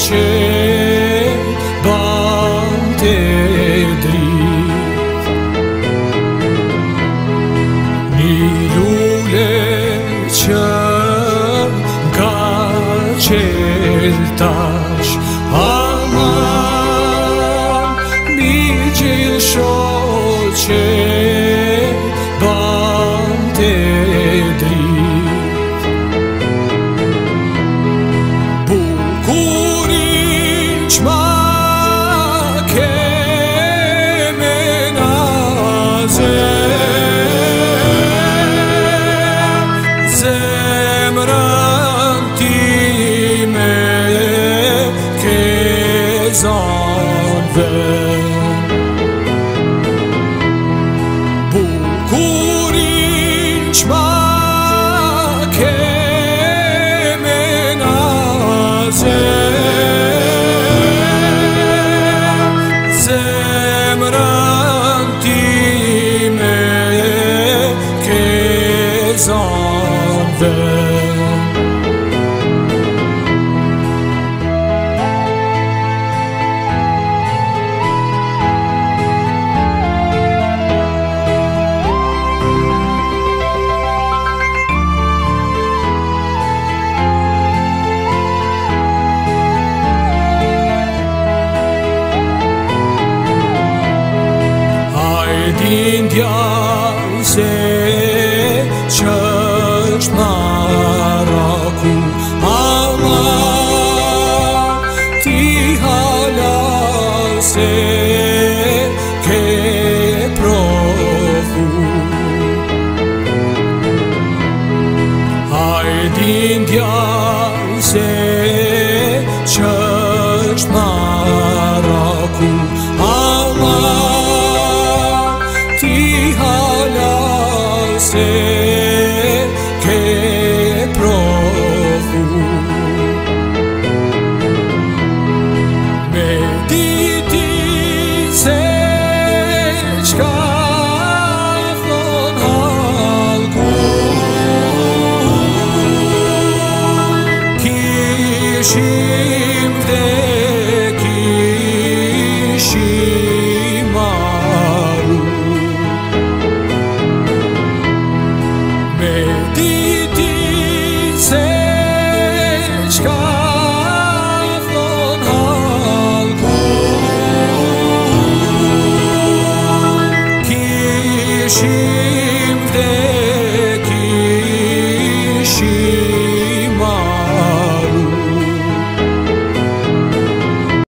Tash aman mijil shoche bante drit bukurin chma kemenaze zemranti bukurin chma kemenaze zemranti me kezanve Indian se church maraku ama ti hala se ke profu Indian se church maraku ama se che profu mediti se chkafon halku kishi